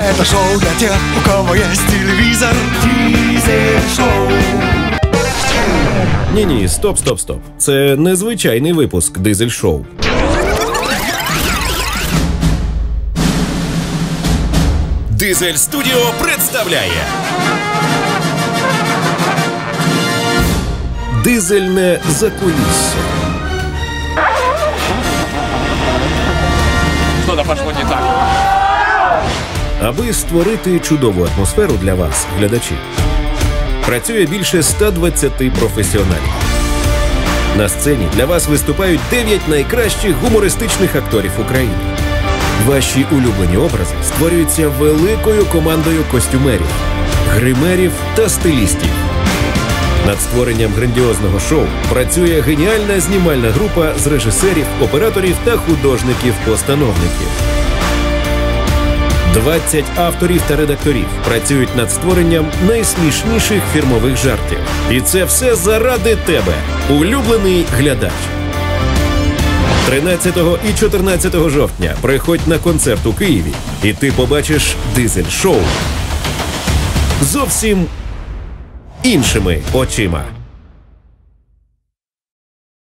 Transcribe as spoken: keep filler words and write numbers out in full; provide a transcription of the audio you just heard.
Это шоу для тех, у кого есть телевизор. Дизель-шоу. Ні-ні, стоп, стоп, стоп. Це незвичайний випуск Дизель-шоу. Дизель Студіо представляє Дизельне закулісся. Что-то пошло не так. Аби створити чудову атмосферу для вас, глядачі, працює більше ста двадцяти професіоналів. На сцені для вас виступають дев'ять найкращих гумористичних акторів України. Ваші улюблені образи створюються великою командою костюмерів, гримерів та стилістів. Над створенням грандіозного шоу працює геніальна знімальна група з режисерів, операторів та художників-постановників. двадцять авторів та редакторів працюють над створенням найсмішніших фірмових жартів. І це все заради тебе, улюблений глядач. тринадцятого і чотирнадцятого жовтня приходь на концерт у Києві, і ти побачиш Дизель-шоу зовсім іншими очима.